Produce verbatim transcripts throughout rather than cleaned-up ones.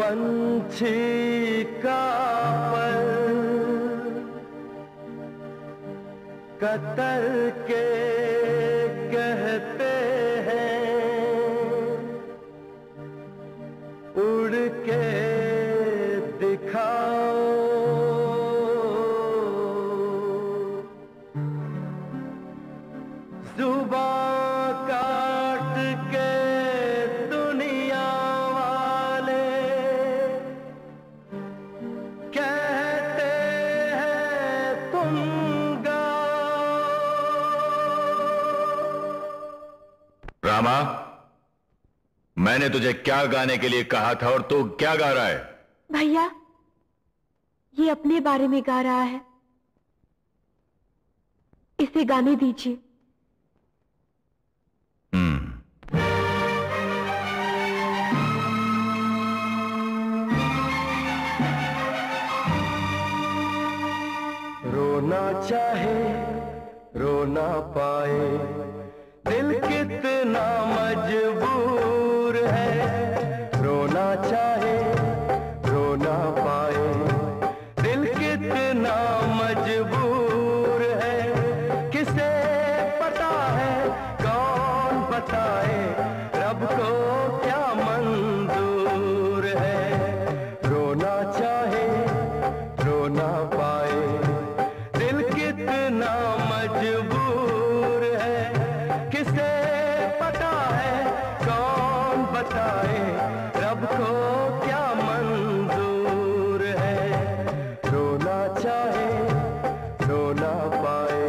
पंछी का पर कतर के कहते हैं, उड़ के दिखाओ। जुबां काट के दुनिया वाले कहते हैं तुम गाओ। रामा, मैंने तुझे क्या गाने के लिए कहा था और तू क्या गा रहा है? भैया, ये अपने बारे में गा रहा है, इसे गाने दीजिए। रोना चाहे रो ना पाए, दिल कितना मजबूर है। रोना चाहे रो ना पाए, दिल कितना मजबूर है। किसे पता है कौन बताए, रब को क्या मंजूर है। रोना चाहे रो ना पाए, दिल कितना मजबूर है। किसे पता है कौन बताए, रब को क्या मंजूर है। रोना चाहे रो ना पाए।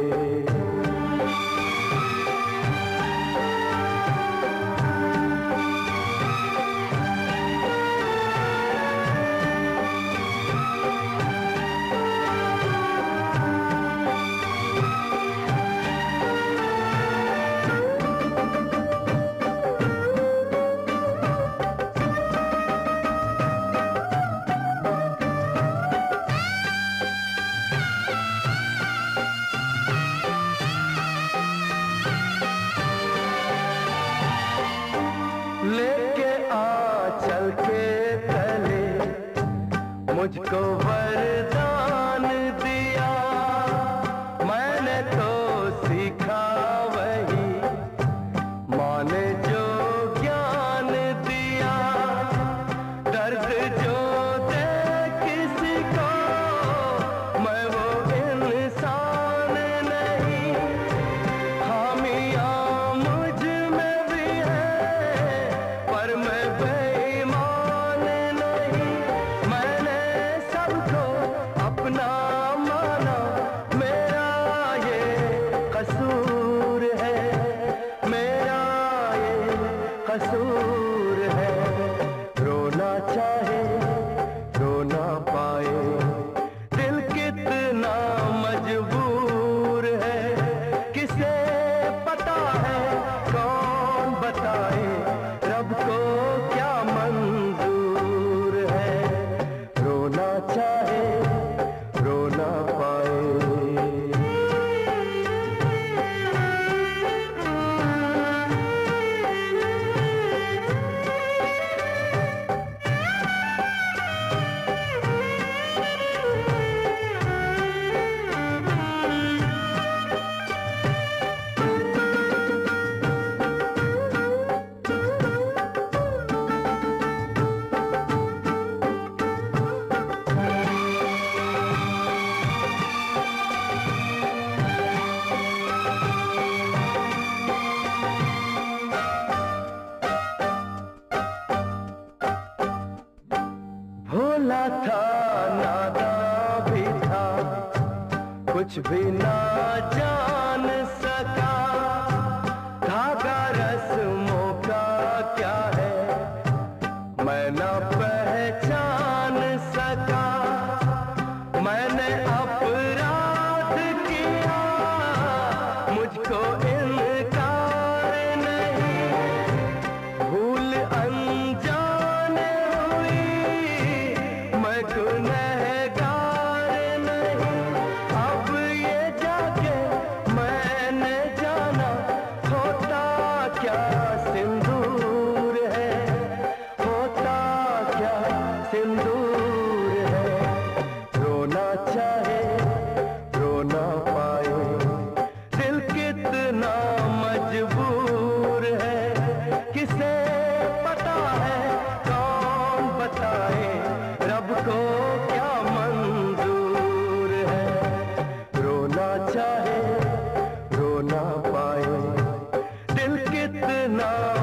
लेके आ चल के तले मुझको वरदान दिया, मैंने तो सीखा वही माँ ने जो ज्ञान दिया। दर्द जो दे किसी को मैं वो इंसान नहीं, खामियां मुझ में भी है पर मैं बेईमान नहीं। मैंने सबको अपना माना, मेरा ये कसूर है, मेरा ये कसूर है। रोना चाहे रो ना पाए, दिल कितना मजबूर है। किसे पता है कौन बताए, रब को क्या मंजूर है। रोना चाहे रो ना पाए। भोला था नादान भी था, कुछ भी ना जान सका। धागा रस्मों का क्या है मैं ना पहचान सका। मैंने अपराध किया, मुझको इनकार नहीं। भूल अनजाने हुई, मैं गुनहगार नहीं। अब ये जा ना